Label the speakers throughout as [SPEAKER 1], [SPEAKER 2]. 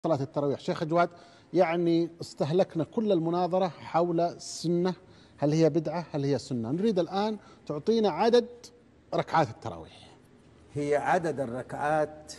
[SPEAKER 1] صلاة التراويح. شيخ جواد، يعني استهلكنا كل المناظرة حول السنة، هل هي بدعة هل هي سنة؟ نريد الآن تعطينا عدد ركعات التراويح.
[SPEAKER 2] هي عدد الركعات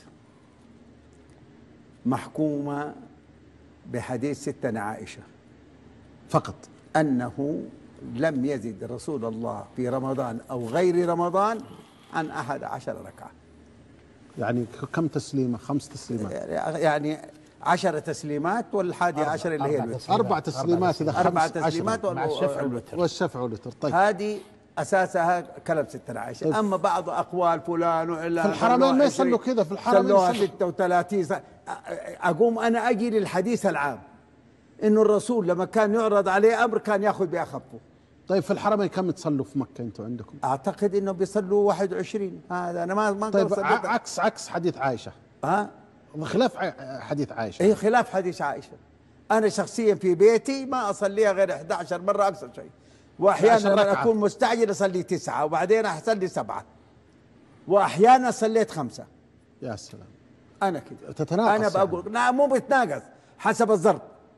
[SPEAKER 2] محكومة بحديث ستنا عائشة
[SPEAKER 1] فقط،
[SPEAKER 2] أنه لم يزد رسول الله في رمضان أو غير رمضان عن 11 ركعة.
[SPEAKER 1] يعني كم تسليمة؟ 5 تسليمات،
[SPEAKER 2] يعني 10 تسليمات، والحادي عشر اللي هي الوتر.
[SPEAKER 1] 4 تسليمات، إذا
[SPEAKER 2] 4
[SPEAKER 1] 5
[SPEAKER 2] تسليمات
[SPEAKER 1] مع
[SPEAKER 2] الشفع والوتر.
[SPEAKER 1] والشفع والوتر. طيب،
[SPEAKER 2] هذه أساسها كلام ستنا عائشة.
[SPEAKER 1] طيب.
[SPEAKER 2] أما بعض أقوال فلان وعلان
[SPEAKER 1] في الحرمين ما يصلوا كذا، في الحرمين
[SPEAKER 2] صلوها 36 أقوم أنا أجي للحديث العام إنه الرسول لما كان يعرض عليه أمر كان يأخذ بأخفه.
[SPEAKER 1] طيب، في الحرمين كم تصلوا في مكة أنتم عندكم؟
[SPEAKER 2] أعتقد إنه بيصلوا 21. هذا أنا ما
[SPEAKER 1] طيب، عكس حديث عائشة. خلاف حديث عائشة.
[SPEAKER 2] إيه، خلاف حديث عائشة. أنا شخصيا في بيتي ما أصليها غير 11 مرة أقصى شيء، وأحيانا لما أكون مستعجل أصلي 9 وبعدين أصلي 7، وأحيانا صليت 5.
[SPEAKER 1] يا سلام،
[SPEAKER 2] أنا كده
[SPEAKER 1] تتناقص.
[SPEAKER 2] أنا بقول يعني. لا، مو بتناقص، حسب الظرف.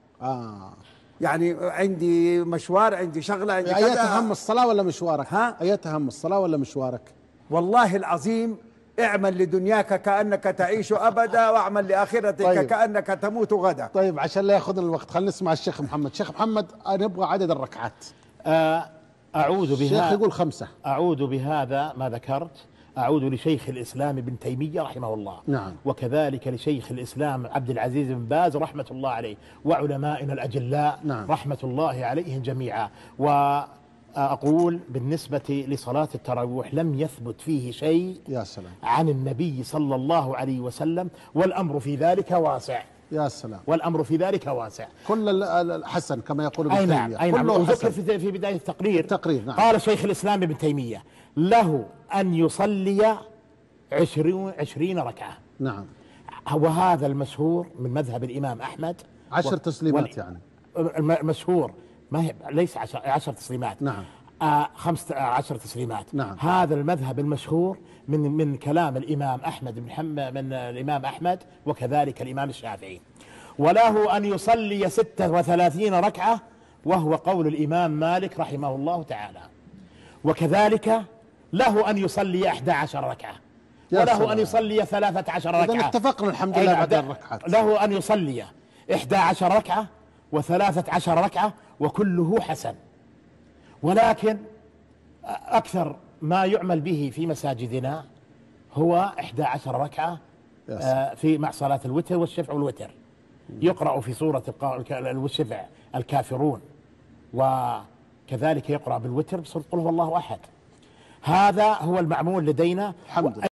[SPEAKER 2] يعني عندي مشوار، عندي شغلة، عندي كذا.
[SPEAKER 1] أيتها هم الصلاة ولا مشوارك؟ أيتها هم الصلاة ولا مشوارك؟
[SPEAKER 2] والله العظيم، اعمل لدنياك كأنك تعيش أبدا، واعمل لآخرتك
[SPEAKER 1] طيب.
[SPEAKER 2] كأنك تموت غدا.
[SPEAKER 1] طيب، عشان لا يأخذنا الوقت خلينا نسمع الشيخ محمد. شيخ محمد، نبغى عدد الركعات.
[SPEAKER 3] أعود بها.
[SPEAKER 1] الشيخ يقول 5.
[SPEAKER 3] أعود بهذا ما ذكرت، أعود لشيخ الإسلام ابن تيمية رحمه الله،
[SPEAKER 1] نعم،
[SPEAKER 3] وكذلك لشيخ الإسلام عبد العزيز بن باز رحمة الله عليه، وعلمائنا الأجلاء
[SPEAKER 1] نعم،
[SPEAKER 3] رحمة الله عليهم جميعا. وأقول بالنسبة لصلاة التراويح لم يثبت فيه شيء
[SPEAKER 1] يا سلام
[SPEAKER 3] عن النبي صلى الله عليه وسلم، والأمر في ذلك واسع.
[SPEAKER 1] يا سلام،
[SPEAKER 3] والأمر في ذلك واسع.
[SPEAKER 1] كل الحسن كما يقول ابن
[SPEAKER 3] تيمية.
[SPEAKER 1] تيمية.
[SPEAKER 3] أي نعم.
[SPEAKER 1] وذكر
[SPEAKER 3] في بداية التقرير.
[SPEAKER 1] نعم.
[SPEAKER 3] قال شيخ الإسلام ابن تيمية له أن يصلي 20 ركعة.
[SPEAKER 1] نعم.
[SPEAKER 3] وهذا المشهور من مذهب الإمام أحمد.
[SPEAKER 1] 10 تسليمات يعني.
[SPEAKER 3] مشهور، ما هي ليس 10 تسليمات.
[SPEAKER 1] نعم.
[SPEAKER 3] 15 تسليمات.
[SPEAKER 1] نعم.
[SPEAKER 3] هذا المذهب المشهور من كلام الإمام أحمد بن حنبل، من الإمام أحمد وكذلك الإمام الشافعي. وله أن يصلي 36 ركعة، وهو قول الإمام مالك رحمه الله تعالى. وكذلك له أن يصلي 11 ركعة، وله أن يصلي 13 ركعة.
[SPEAKER 1] إذن اتفقنا الحمد لله بعد الركعات.
[SPEAKER 3] له أن يصلي 11 ركعة و13 ركعة، وكله حسن. ولكن أكثر ما يعمل به في مساجدنا هو 11 ركعة في مع صلاة الوتر والشفع والوتر. يقرأ في سورة الشفع الكافرون، وكذلك يقرأ بالوتر بسورة قل هو الله أحد. هذا هو المعمول لدينا.
[SPEAKER 1] الحمد لله.